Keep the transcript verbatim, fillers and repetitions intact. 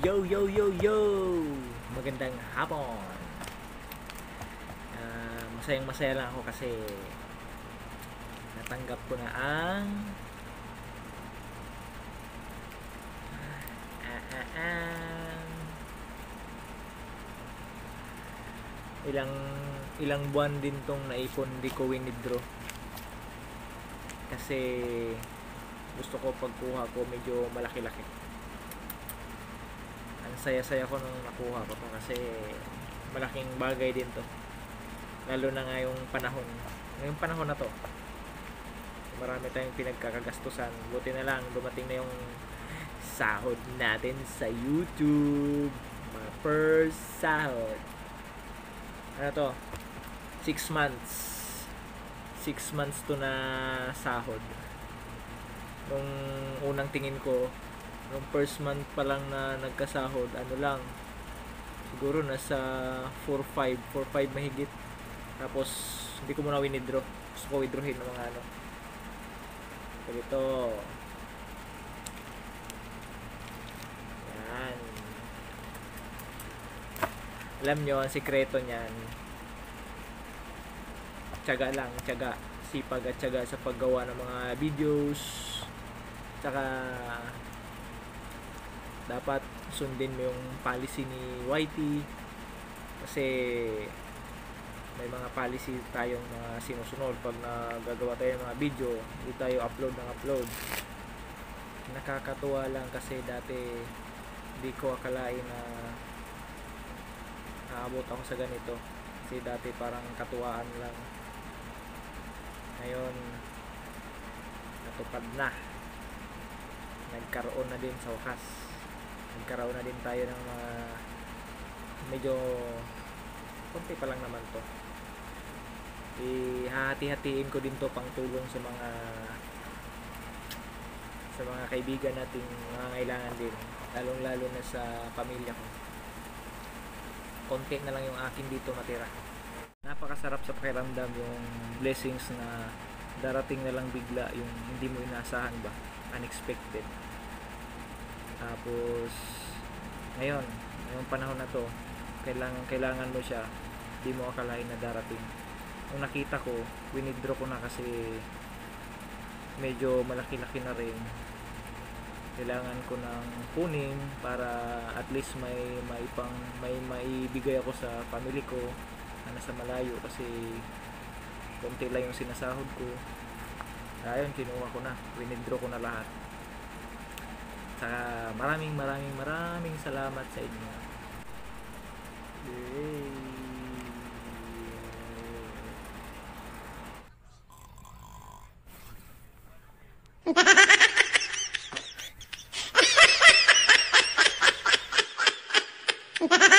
Yo, yo, yo, yo! Magandang hapon. Uh, masayang masaya lang ako kasi natanggap ko na ang ah, ah, ah, ilang ilang buwan din tong naipon, di ko winidraw kasi gusto ko pagkuha ko medyo malaki-laki. Ang saya-saya ko nung nakuha ko to kasi malaking bagay din to, lalo na ngayong panahon ngayong panahon na to marami tayong pinagkakagastusan. Buti na lang dumating na yung sahod natin sa YouTube, mga first sahod. Ano to, six months six months to na sahod. Nung unang tingin ko, nung first month pa lang na nagkasahod, ano lang, siguro nasa four five mahigit. Tapos hindi ko muna winidraw, gusto ko withdrawin ng mga ano. So ito, yan, alam nyo ang sikreto nyan, tiyaga lang, tiyaga, sipag at tiyaga sa paggawa ng mga videos. Tsaka dapat sundin mo yung policy ni Y T kasi may mga policy tayong mga sinusunod pag nagagawa tayo ng mga video. Hindi tayo upload ng upload. Nakakatuwa lang kasi dati hindi ko akalain na naabot ako sa ganito, kasi dati parang katuwaan lang. Ngayon natupad na, nagkaroon na din sa wakas. Nagkaroon na din tayo ng mga medyo konti pa lang naman to. Ihahati-hatiin ko din to pang tulong sa mga sa mga kaibigan nating nangangailangan din, lalong lalo na sa pamilya ko. Konti na lang yung akin dito matira. Napakasarap sa pakiramdam yung blessings na darating na lang bigla, yung hindi mo inaasahan ba, unexpected. Tapos ngayon, ngayong panahon na to, kailangan kailangan mo siya, hindi mo akalain na darating. Nung nakita ko, winidraw ko na kasi medyo malaki-laki na rin. Kailangan ko nang kunin para at least may maipang may maibigay ako sa family ko na nasa malayo, kasi konti lang yung sinasahod ko. Ayun, kinuha ko na, winidraw ko na lahat. Saka maraming maraming maraming salamat sa inyo. Yay! Ha ha ha!